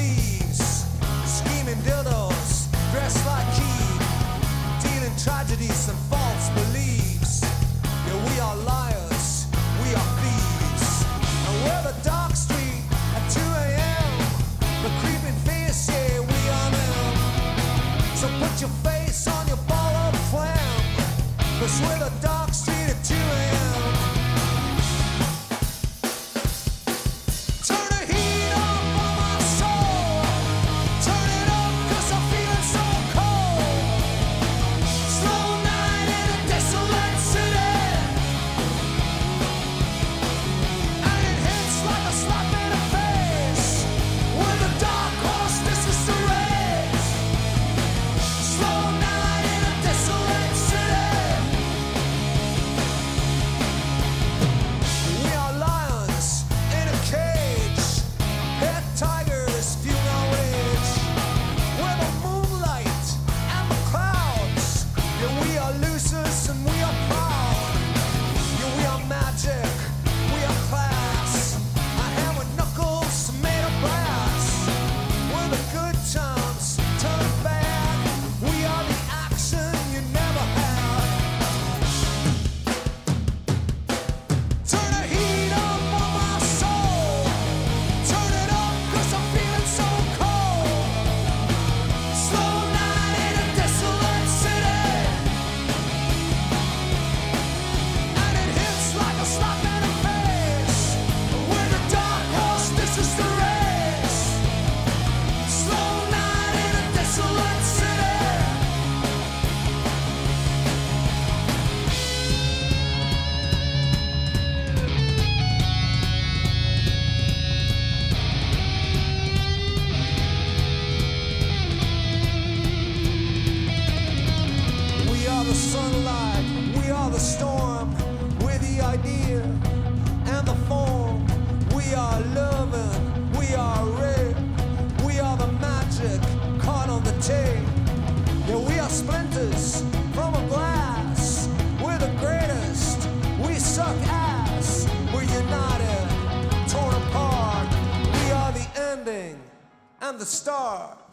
thieves, scheming dildos, dressed like Eve, dealing tragedies and false beliefs. Yeah, we are liars, we are thieves, and we're the dark street at 2 a.m. The creeping face, yeah, we are them. So put your face on your borrowed plan, 'cause we're the dark street at 2 a.m. Sunlight, we are the storm, we're the idea and the form. We are loving, we are red, we are the magic caught on the tape. Yeah, we are splinters from a glass, we're the greatest, we suck ass. We're united, torn apart, we are the ending and the start.